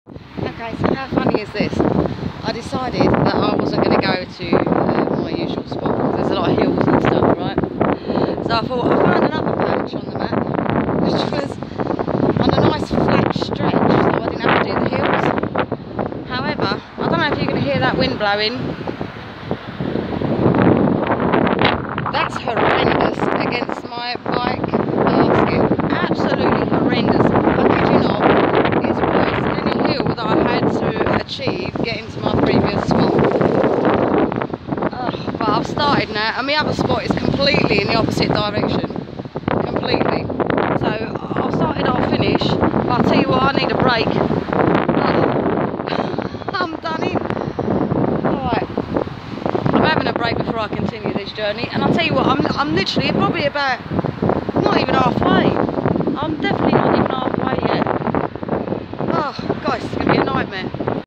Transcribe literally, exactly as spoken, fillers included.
Okay, so how funny is this? I decided that I wasn't going to go to uh, my usual spot because there's a lot of hills and stuff, right? So I thought I found another patch on the map, which was on a nice flat stretch, so I didn't have to do the hills. However, I don't know if you can hear that wind blowing. That's horrendous against my bike basket. Absolutely horrendous. I kid you not, it's worse than any hill that I had to achieve getting to my previous spot. Ugh, but I've started now, and my other spot is completely in the opposite direction. Completely. So I've started, I'll finish, but I'll tell you what, I need a break. Oh, I'm done in. Alright. I'm having a break before I continue this journey, and I'll tell you what, I'm, I'm literally probably about, not even halfway. I'm definitely not even halfway yet. Oh, guys, it's going to be a nightmare.